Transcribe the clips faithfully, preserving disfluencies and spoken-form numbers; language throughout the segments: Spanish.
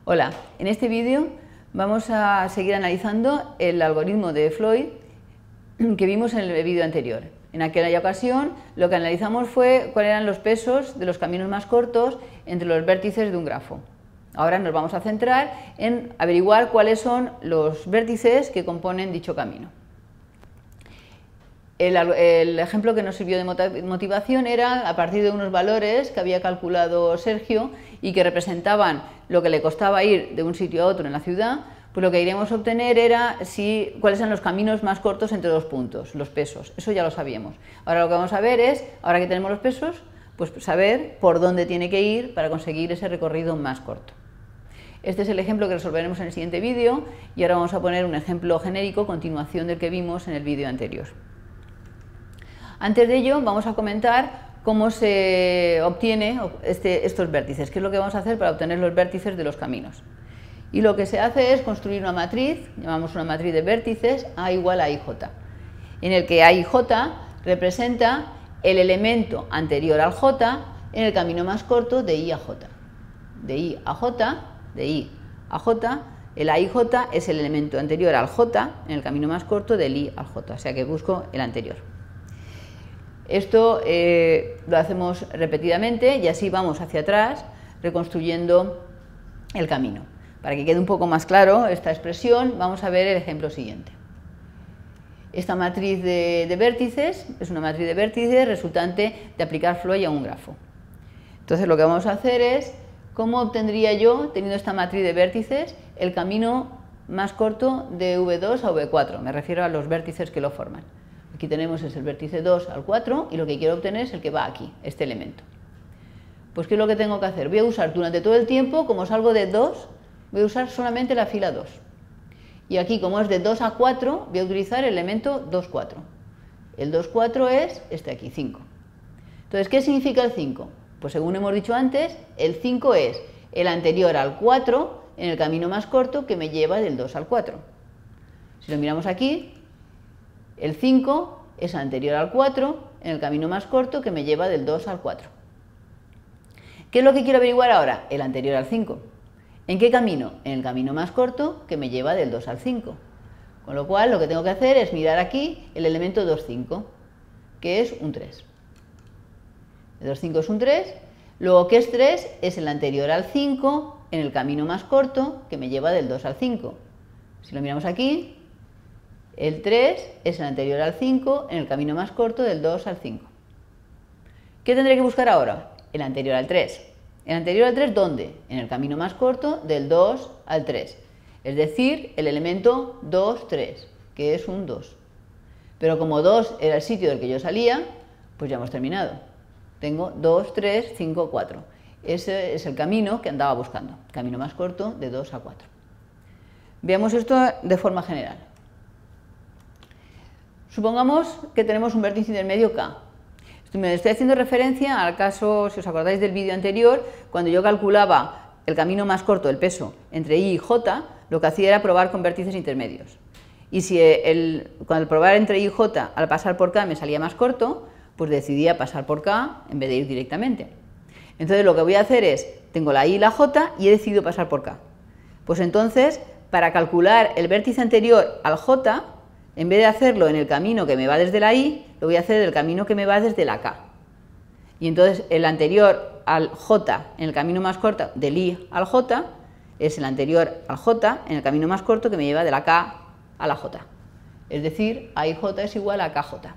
Hola, en este vídeo vamos a seguir analizando el algoritmo de Floyd que vimos en el vídeo anterior. En aquella ocasión lo que analizamos fue cuáles eran los pesos de los caminos más cortos entre los vértices de un grafo. Ahora nos vamos a centrar en averiguar cuáles son los vértices que componen dicho camino. El, el ejemplo que nos sirvió de motivación era a partir de unos valores que había calculado Sergio y que representaban lo que le costaba ir de un sitio a otro en la ciudad. Pues lo que queríamos obtener era si, cuáles eran los caminos más cortos entre dos puntos, los pesos. Eso ya lo sabíamos. Ahora lo que vamos a ver es, ahora que tenemos los pesos, pues saber por dónde tiene que ir para conseguir ese recorrido más corto. Este es el ejemplo que resolveremos en el siguiente vídeo y ahora vamos a poner un ejemplo genérico, continuación del que vimos en el vídeo anterior. Antes de ello vamos a comentar cómo se obtiene este, estos vértices, qué es lo que vamos a hacer para obtener los vértices de los caminos. Y lo que se hace es construir una matriz, llamamos una matriz de vértices, A igual a I J, en el que A y J representa el elemento anterior al J en el camino más corto de I a J. De I a J, de I a J, el A y J es el elemento anterior al J en el camino más corto del I al J, o sea que busco el anterior. Esto eh, lo hacemos repetidamente y así vamos hacia atrás reconstruyendo el camino. Para que quede un poco más claro esta expresión, vamos a ver el ejemplo siguiente. Esta matriz de, de vértices es una matriz de vértices resultante de aplicar Floyd a un grafo. Entonces lo que vamos a hacer es, ¿cómo obtendría yo, teniendo esta matriz de vértices, el camino más corto de V dos a V cuatro? Me refiero a los vértices que lo forman. Aquí tenemos es el vértice dos al cuatro y lo que quiero obtener es el que va aquí, este elemento. Pues ¿qué es lo que tengo que hacer? Voy a usar durante todo el tiempo, como salgo de dos, voy a usar solamente la fila dos. Y aquí, como es de dos a cuatro, voy a utilizar el elemento dos, cuatro. El dos, cuatro es este aquí, cinco. Entonces, ¿qué significa el cinco? Pues según hemos dicho antes, el cinco es el anterior al cuatro en el camino más corto que me lleva del dos al cuatro. Si lo miramos aquí, el cinco es anterior al cuatro en el camino más corto que me lleva del dos al cuatro. ¿Qué es lo que quiero averiguar ahora? El anterior al cinco. ¿En qué camino? En el camino más corto que me lleva del dos al cinco. Con lo cual lo que tengo que hacer es mirar aquí el elemento dos, cinco, que es un tres. El dos, cinco es un tres. Luego, ¿qué es tres? Es el anterior al cinco en el camino más corto que me lleva del dos al cinco. Si lo miramos aquí, el tres es el anterior al cinco en el camino más corto del dos al cinco. ¿Qué tendré que buscar ahora? El anterior al tres. ¿El anterior al tres dónde? En el camino más corto del dos al tres. Es decir, el elemento dos, tres, que es un dos. Pero como dos era el sitio del que yo salía, pues ya hemos terminado. Tengo dos, tres, cinco, cuatro. Ese es el camino que andaba buscando. Camino más corto de dos a cuatro. Veamos esto de forma general. Supongamos que tenemos un vértice intermedio K. Me estoy haciendo referencia al caso, si os acordáis del vídeo anterior, cuando yo calculaba el camino más corto, el peso, entre I y J, lo que hacía era probar con vértices intermedios. Y si el, cuando probar entre I y J, al pasar por K me salía más corto, pues decidía pasar por K en vez de ir directamente. Entonces lo que voy a hacer es, tengo la I y la J y he decidido pasar por K. Pues entonces, para calcular el vértice anterior al J, en vez de hacerlo en el camino que me va desde la I, lo voy a hacer del camino que me va desde la K. Y entonces el anterior al J en el camino más corto del I al J es el anterior al J en el camino más corto que me lleva de la K a la J. Es decir, A I J es igual a K J.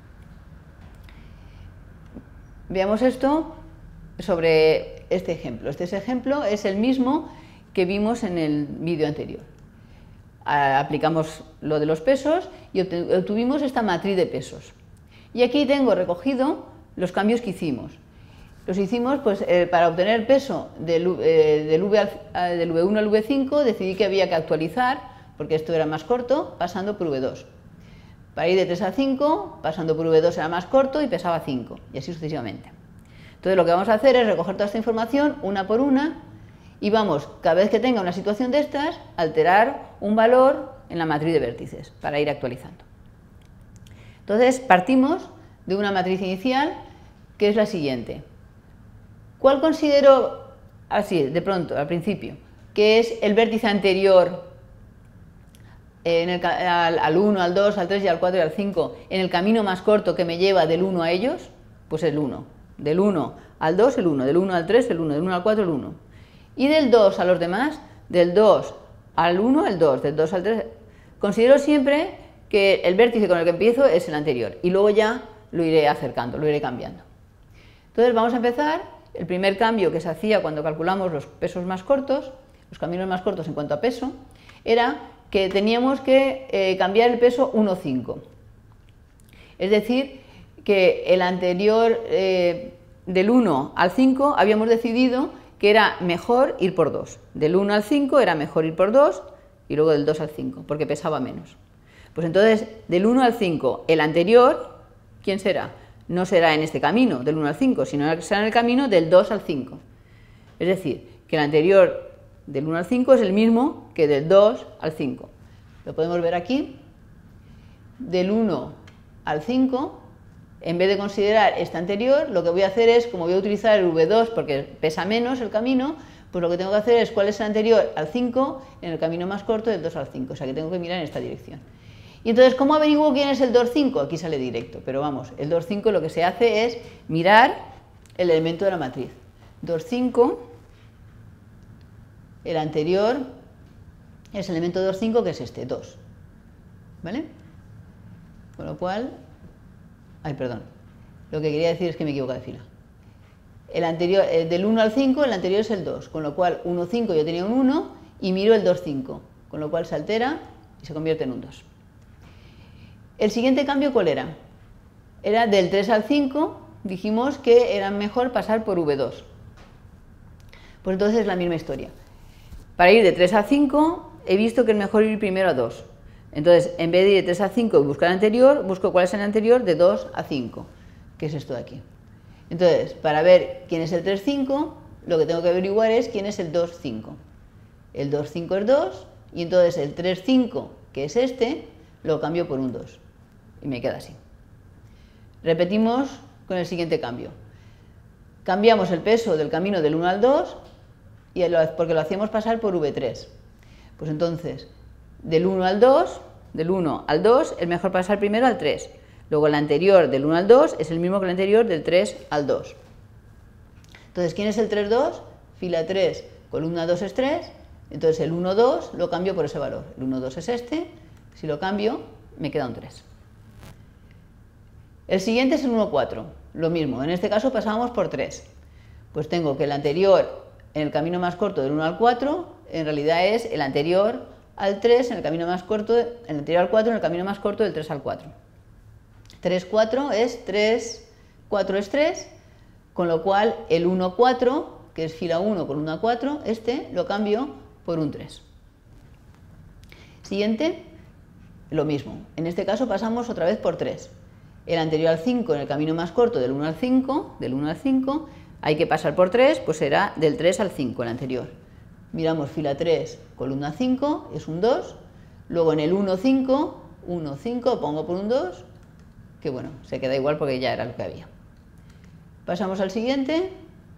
Veamos esto sobre este ejemplo. Este ejemplo es el mismo que vimos en el vídeo anterior. Aplicamos lo de los pesos y obtuvimos esta matriz de pesos. Y aquí tengo recogido los cambios que hicimos. Los hicimos pues, eh, para obtener el peso del, eh, del, v al, del V uno al V cinco, decidí que había que actualizar, porque esto era más corto, pasando por V dos. Para ir de tres a cinco, pasando por V dos era más corto y pesaba cinco, y así sucesivamente. Entonces lo que vamos a hacer es recoger toda esta información una por una y vamos, cada vez que tenga una situación de estas, alterar un valor en la matriz de vértices para ir actualizando. Entonces partimos de una matriz inicial que es la siguiente. ¿Cuál considero, así de pronto, al principio, que es el vértice anterior en el, al, al uno, al dos, al tres y al cuatro y al cinco, en el camino más corto que me lleva del uno a ellos, pues el uno. Del uno al dos, el uno. Del uno al tres, el uno. Del uno al cuatro, el uno. Y del dos a los demás, del dos al uno, el dos. Del dos al tres. Considero siempre que el vértice con el que empiezo es el anterior. Y luego ya lo iré acercando, lo iré cambiando. Entonces vamos a empezar. El primer cambio que se hacía cuando calculamos los pesos más cortos, los caminos más cortos en cuanto a peso, era que teníamos que eh, cambiar el peso uno coma cinco. Es decir, que el anterior, eh, del uno al cinco, habíamos decidido que era mejor ir por dos. Del uno al cinco era mejor ir por dos y luego del dos al cinco, porque pesaba menos. Pues entonces, del uno al cinco, el anterior, ¿quién será? No será en este camino, del uno al cinco, sino que será en el camino del dos al cinco. Es decir, que el anterior del uno al cinco es el mismo que del dos al cinco. Lo podemos ver aquí. Del uno al cinco, en vez de considerar este anterior, lo que voy a hacer es, como voy a utilizar el V dos porque pesa menos el camino, pues lo que tengo que hacer es cuál es el anterior al cinco en el camino más corto del dos al cinco. O sea que tengo que mirar en esta dirección. Y entonces, ¿cómo averiguo quién es el dos cinco? Aquí sale directo, pero vamos, el dos cinco lo que se hace es mirar el elemento de la matriz. dos cinco, el anterior es el elemento dos cinco, que es este, dos. ¿Vale? Con lo cual, ay, perdón, lo que quería decir es que me equivoco de fila. El anterior, eh, del uno al cinco, el anterior es el dos, con lo cual uno cinco yo tenía un uno y miro el dos cinco, con lo cual se altera y se convierte en un dos. El siguiente cambio, ¿cuál era? Era del tres al cinco, dijimos que era mejor pasar por V dos. Pues entonces es la misma historia. Para ir de tres a cinco, he visto que es mejor ir primero a dos. Entonces, en vez de ir de tres a cinco y buscar el anterior, busco cuál es el anterior de dos a cinco, que es esto de aquí. Entonces, para ver quién es el tres cinco, lo que tengo que averiguar es quién es el dos cinco. El dos cinco es dos, y entonces el tres cinco, que es este, lo cambio por un dos. Y me queda así. Repetimos con el siguiente cambio. Cambiamos el peso del camino del uno al dos, y lo, porque lo hacíamos pasar por V tres. Pues entonces, del uno al dos, del uno al dos, es mejor pasar primero al tres. Luego el anterior del uno al dos es el mismo que el anterior del tres al dos. Entonces, ¿quién es el tres dos? Fila tres, columna dos es tres. Entonces el uno dos lo cambio por ese valor. El uno dos es este. Si lo cambio, me queda un tres. El siguiente es el uno cuatro. Lo mismo. En este caso pasamos por tres. Pues tengo que el anterior en el camino más corto del uno al cuatro, en realidad es el anterior al tres en el camino más corto, el anterior al cuatro en el camino más corto del tres al cuatro. tres cuatro es tres, cuatro es tres, con lo cual el uno cuatro, que es fila uno, columna cuatro, este lo cambio por un tres. Siguiente, lo mismo. En este caso pasamos otra vez por tres. El anterior al cinco en el camino más corto del uno al cinco, del uno al cinco, hay que pasar por tres, pues será del tres al cinco el anterior. Miramos fila tres, columna cinco, es un dos. Luego en el uno cinco, uno cinco, pongo por un dos, que bueno, se queda igual porque ya era lo que había. Pasamos al siguiente.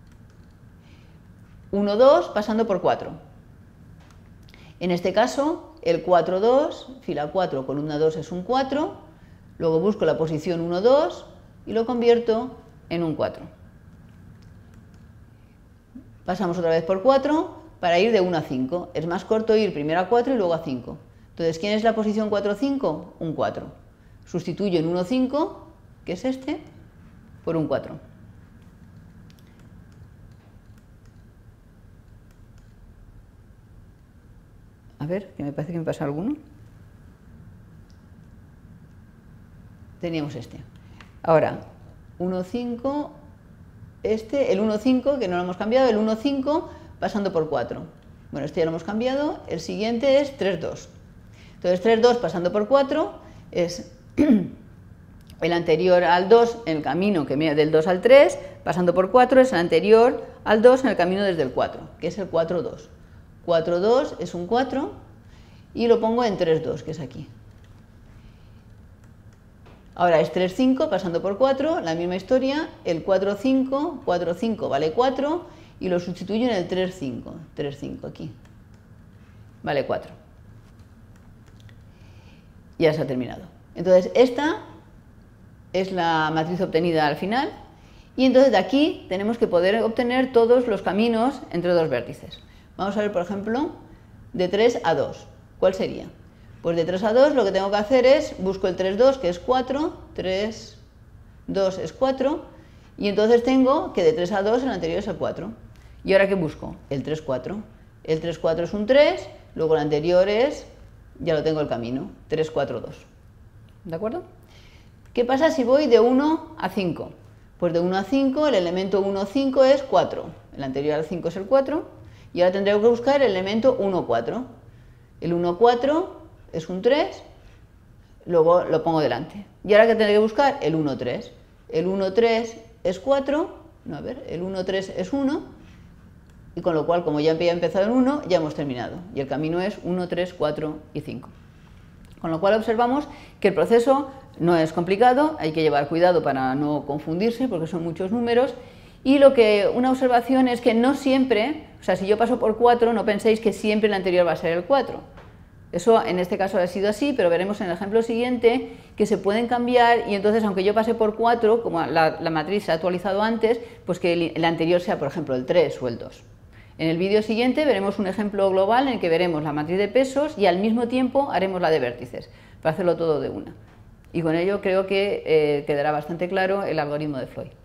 uno dos, pasando por cuatro. En este caso, el cuatro dos, fila cuatro, columna dos es un cuatro. Luego busco la posición uno dos y lo convierto en un cuatro. Pasamos otra vez por cuatro para ir de uno a cinco. Es más corto ir primero a cuatro y luego a cinco. Entonces, ¿quién es la posición cuatro cinco? Un cuatro. Sustituyo en uno cinco, que es este, por un cuatro. A ver, que me parece que me pasa alguno. Teníamos este. Ahora, uno cinco, este, el uno cinco, que no lo hemos cambiado, el uno cinco pasando por cuatro. Bueno, este ya lo hemos cambiado. El siguiente es tres dos. Entonces, tres dos pasando por cuatro es el anterior al dos en el camino que me, del dos al tres, pasando por cuatro es el anterior al dos en el camino desde el cuatro, que es el cuatro dos. cuatro dos es un cuatro y lo pongo en tres dos, que es aquí. Ahora es tres cinco pasando por cuatro, la misma historia, el cuatro cinco, cuatro cinco vale cuatro y lo sustituyo en el tres cinco, tres cinco aquí. vale cuatro. Ya se ha terminado. Entonces, esta es la matriz obtenida al final, y entonces de aquí tenemos que poder obtener todos los caminos entre dos vértices. Vamos a ver, por ejemplo, de tres a dos. ¿Cuál sería? Pues de tres a dos lo que tengo que hacer es, busco el tres, dos, que es cuatro, tres, dos es cuatro, y entonces tengo que de tres a dos el anterior es el cuatro. ¿Y ahora qué busco? El tres, cuatro. El tres, cuatro es un tres, luego el anterior es, ya lo tengo el camino, tres, cuatro, dos. ¿De acuerdo? ¿Qué pasa si voy de uno a cinco? Pues de uno a cinco el elemento uno, cinco es cuatro. El anterior al cinco es el cuatro, y ahora tendré que buscar el elemento uno, cuatro. El uno, cuatro es un tres, luego lo pongo delante. ¿Y ahora qué tendré que buscar? El uno, tres. El uno, tres es cuatro, no, a ver, el uno, tres es uno, y con lo cual, como ya había empezado en uno, ya hemos terminado. Y el camino es uno, tres, cuatro y cinco. Con lo cual observamos que el proceso no es complicado, hay que llevar cuidado para no confundirse, porque son muchos números. Y lo que, una observación es que no siempre, o sea, si yo paso por cuatro, no penséis que siempre el anterior va a ser el cuatro. Eso en este caso ha sido así, pero veremos en el ejemplo siguiente que se pueden cambiar, y entonces aunque yo pase por cuatro, como la, la matriz se ha actualizado antes, pues que el, el anterior sea, por ejemplo, el tres o el dos. En el vídeo siguiente veremos un ejemplo global en el que veremos la matriz de pesos y al mismo tiempo haremos la de vértices, para hacerlo todo de una. Y con ello creo que eh, quedará bastante claro el algoritmo de Floyd.